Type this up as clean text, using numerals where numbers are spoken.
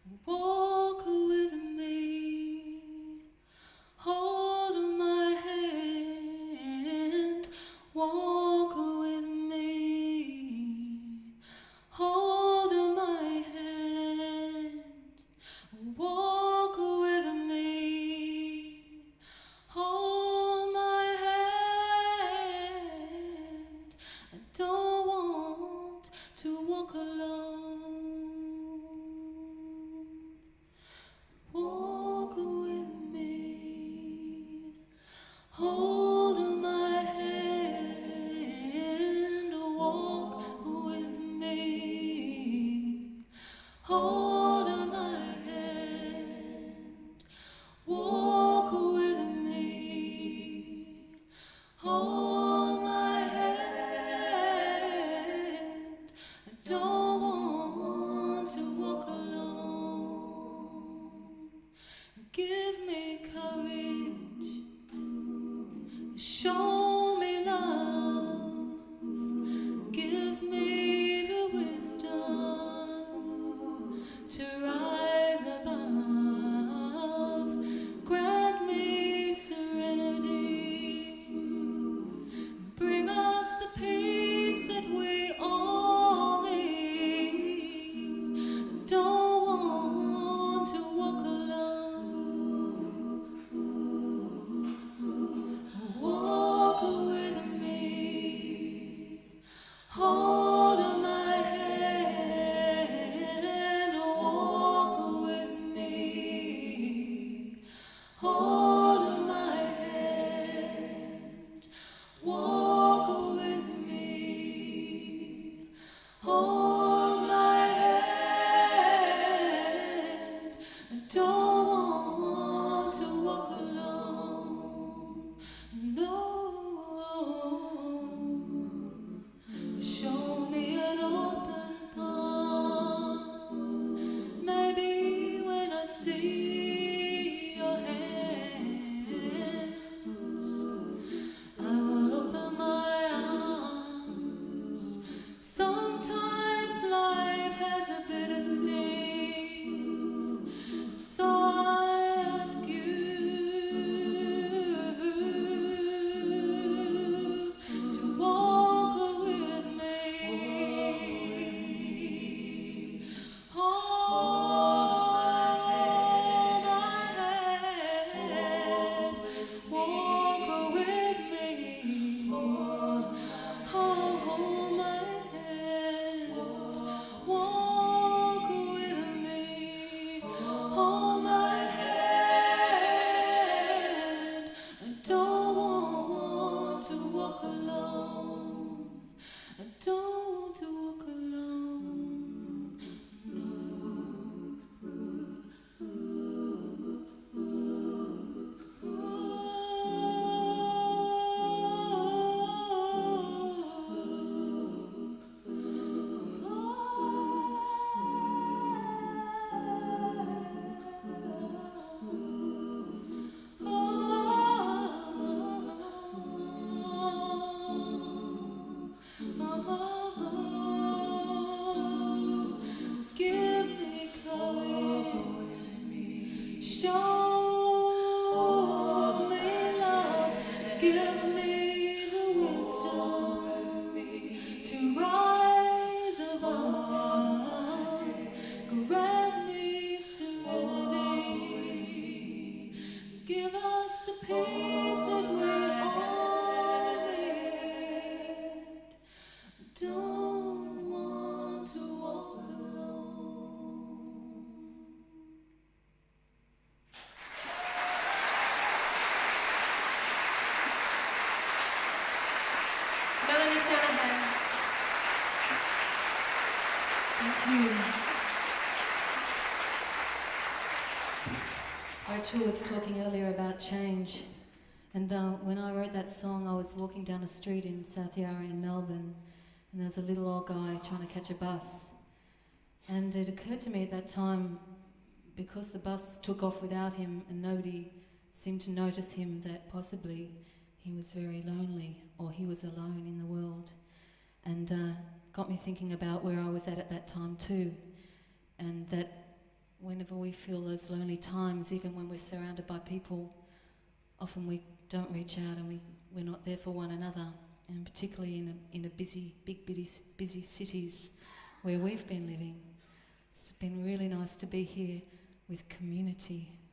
Walk with me, hold my hand. Walk with me, hold my hand. Walk with me, hold my hand. I don't want to walk alone. Walk with me, hold my hand. Walk with me, hold my hand. Walk with me, hold my hand. I don't want to walk alone. Give me courage, show me love, give me the wisdom to rise above, grant me serenity, bring us the peace that we all need. Don't want to walk alone. Walk with me, hold my hand. Walk with me, hold my hand. Walk with me, hold my hand. I don't want to walk alone. No. Show me an open palm. Maybe when I see your hands, I will open my arms. Sometimes life has a bitter sting, so I ask you to walk with me. Hold my hand. Walk with me. Hold my hand. Walk with me. Hold my hand. I don't want to walk alone. I don't want to walk alone. Give me courage, show me love, give me the wisdom to rise above, grant me serenity, give us the peace that we all need. Don't want to walk alone. Melanie Shanahan. Thank you. Rachel was talking earlier about change, and when I wrote that song, I was walking down a street in South Yarra in Melbourne, and there was a little old guy trying to catch a bus. And it occurred to me at that time, because the bus took off without him and nobody seemed to notice him, that possibly he was very lonely, or he was alone in the world. And got me thinking about where I was at that time too, and that when whenever we feel those lonely times, even when we're surrounded by people, often we don't reach out and we're not there for one another, and particularly in a busy cities where we've been living. It's been really nice to be here with community.